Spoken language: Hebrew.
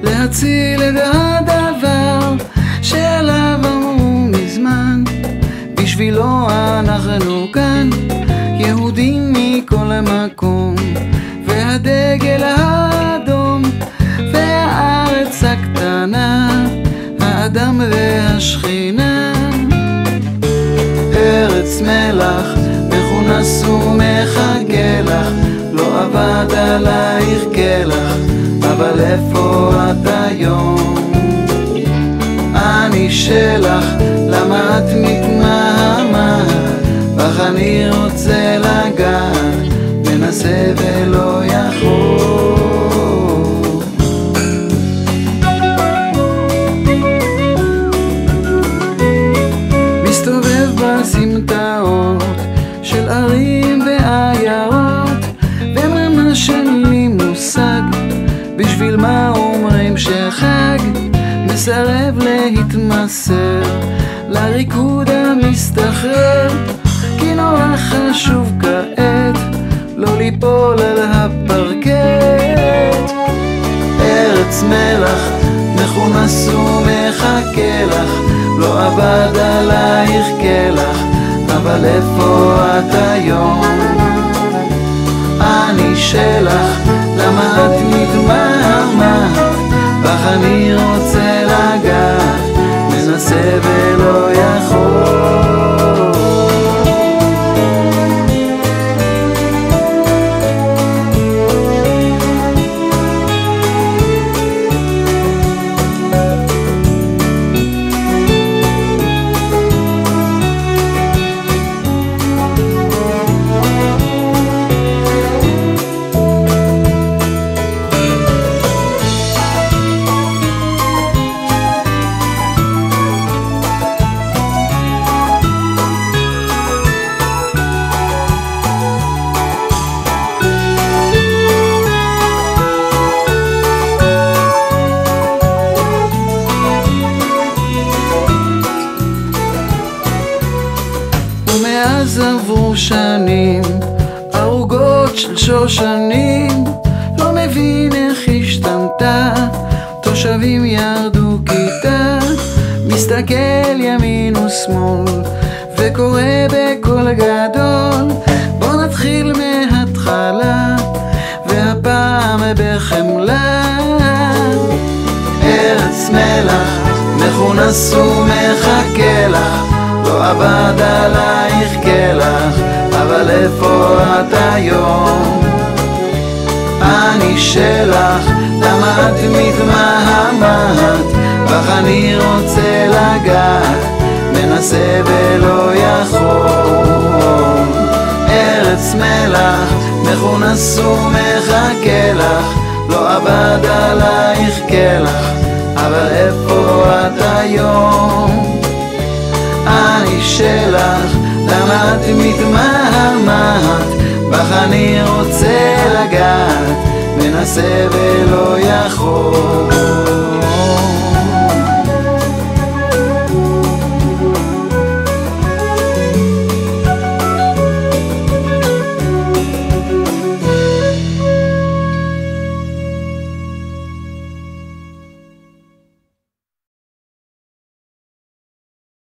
להציל את הדבר שעליו אמרו מזמן. בשבילו אנחנו כאן, יהודים מכל מקום, והדגל האדום והארץ הקטנה, האדם והשכינה. ארץ מלח מכונס ומחכה לך, לא עבד עלייך כלח, אבל איפה את היום? אני שלך, למה את מתמהמת? בך אני רוצה לגעת, מנסה ולא יכול. מסתובב בסמטאות של ערים ועיירות, וממש אין לי מושג בשביל מה אומרים שחג. מסרב להתמסר לריקוד המסתחרר, כי נורא חשוב כעת לא ליפול על הפרקט. ארץ מלח מכונס ומחכה לך, לא עבד עלייך כלח, אבל איפה את היום? אני שלך, למה את מתמהמת? בך אני רוצה לגעת, מנסה ולא יכול. ומאז עברו שנים ארוגות של שושנים, לא מבין איך השתנתה, תושבים ירדו כיתה. מסתכל ימין ושמאל וקורא בקול גדול, בוא נתחיל מההתחלה והפעם בחמלה. ארץ מלח מכונס ומחכה לך, לא עבד עלייך כלח, אבל איפה את היום? אני שלך, למה את מתמהמת? בך אני רוצה לגעת, מנסה ולא יכול. ארץ מלח מכונס ומחכה לך, לא עבד עלייך כלח, אבל איפה את היום? אני שלך, למה את מתמהמת? בך אני רוצה לגעת, מנסה ולא יכול.